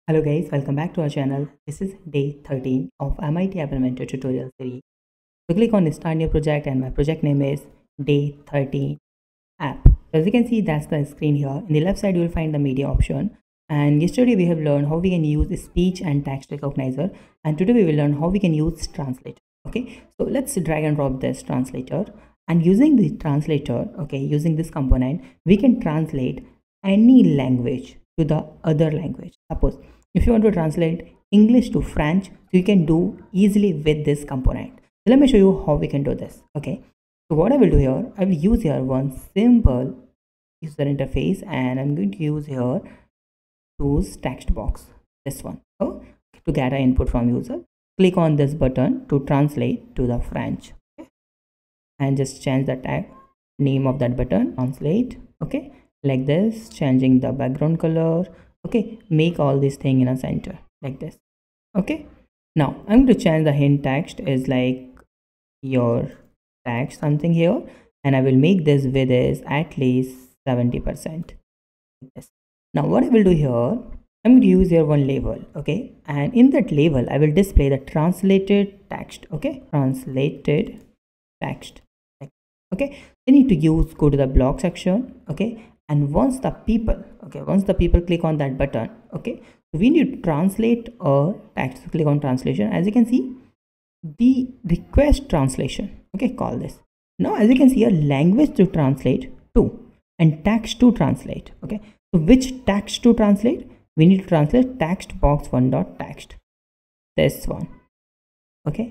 Hello guys, welcome back to our channel. This is day 13 of MIT App Inventor tutorial series. So click on start new project and my project name is day 13 app. As you can see, that's the screen here. In the left side you will find the media option, and yesterday we have learned how we can use speech and text recognizer, and today we will learn how we can use translator. Okay, so let's drag and drop this translator, and using the translator, okay, using this component we can translate any language to the other language. Suppose if you want to translate English to French, you can do easily with this component. So let me show you how we can do this. Okay, so what I will do here, I will use here one simple user interface, and I'm going to use here choose TextBox, this one. So to get an input from user, click on this button to translate to the French. Okay, and just change the tag name of that button, translate. Okay, like this, changing the background color. Okay, make all this thing in a center like this. Okay, now I'm going to change the hint text is like your text something here, and I will make this width is at least 70% like this. Now what I will do here, I'm going to use here one label. Okay, and in that label I will display the translated text. Okay, translated text. Okay, I need to go to the block section. Okay, and once the people click on that button, okay, we need to translate a text. So click on translation. As you can see, the request translation, okay, call this. Now as you can see, a language to translate to and text to translate. Okay, so which text to translate? We need to translate textbox1.text, this one. Okay,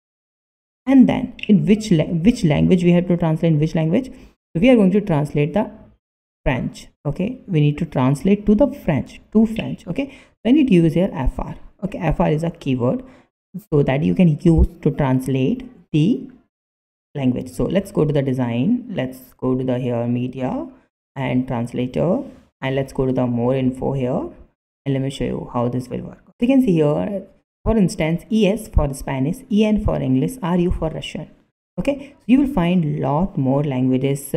and then in which language we have to translate, in which language we are going to translate the French. Okay, we need to translate to the French, okay, so I need to use here fr. Okay, fr is a keyword so that you can use to translate the language. So let's go to the design, let's go to the here media and translator, and let's go to the more info here, and let me show you how this will work. So you can see here, for instance, es for Spanish, en for English, ru for Russian. Okay, so you will find lot more languages,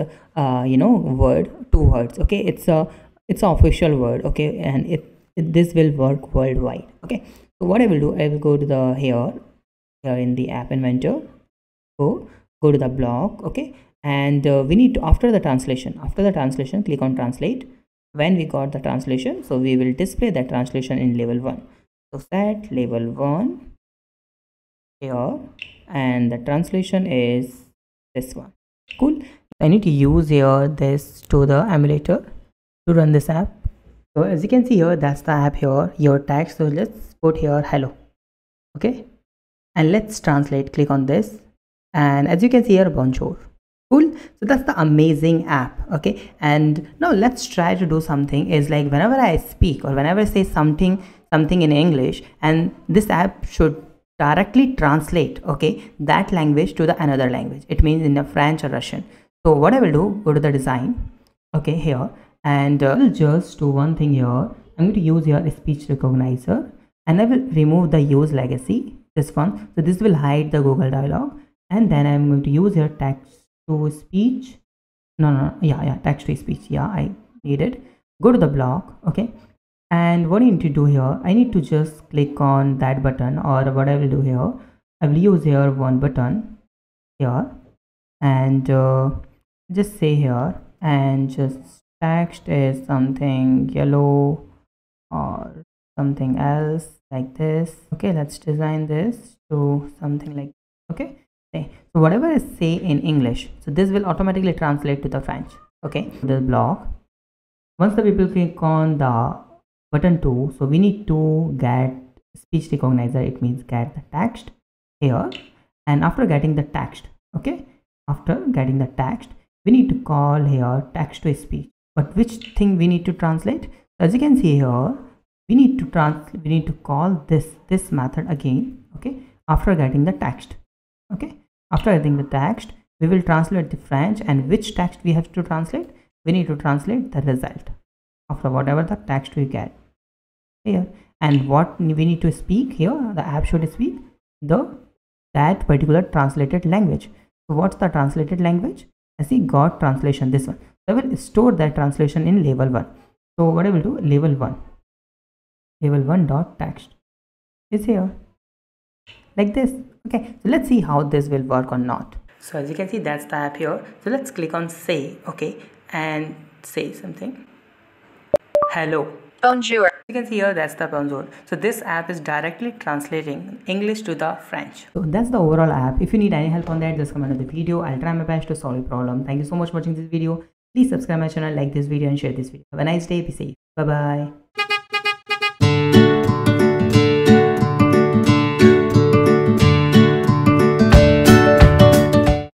word, two words. Okay, it's a official word. Okay, and this will work worldwide. Okay, so what I will do, I will go to the here in the app inventor, go to the block. Okay, and we need to, after the translation, click on translate. When we got the translation, so we will display that translation in level 1. So set level 1 here, and the translation is this one. Cool. I need to use here this to the emulator to run this app. So as you can see here, that's the app here, your text. So let's put here hello. Okay, and let's translate. Click on this, and as you can see here, bonjour. Cool. So that's the amazing app. Okay, and now let's try to do something is like whenever I speak or whenever I say something in English, and this app should directly translate, okay, that language to the another language. It means in a French or Russian. So what I will do, go to the design, okay, here, and I will just do one thing here. I'm going to use here a speech recognizer, and I will remove the use legacy, this one. So this will hide the Google dialog, and then I'm going to use here text to speech. Text to speech. Yeah, I need it. Go to the block. Okay, and what I need to do here, I need to just click on that button, or what I will do here, I will use here one button here, and just say here, and just text is something yellow or something else like this. Okay, let's design this to something like, okay, so whatever I say in English, so this will automatically translate to the French. Okay, this block, once the people click on the button 2, so we need to get speech recognizer. It means get the text here, and after getting the text, okay, after getting the text, we need to call here text to speech. But which thing we need to translate? As you can see here, we need to call this method again. Okay, after getting the text. Okay, after getting the text, we will translate the French, and which text we have to translate? We need to translate the result after whatever the text we get here. And what we need to speak here, the app should speak that particular translated language. So what's the translated language? I see got translation, this one. So I will store that translation in level 1. So what I will do, level 1. Level 1 dot text is here like this. Okay, so let's see how this will work or not. So as you can see, that's the app here. So let's click on say, okay, and say something. Hello. Bonjour. You can see here that's the bonjour. So this app is directly translating English to the French. So that's the overall app. If you need any help on that, just comment on the video. I'll try my best to solve your problem. Thank you so much for watching this video. Please subscribe my channel, like this video and share this video. Have a nice day. Be safe. Bye bye.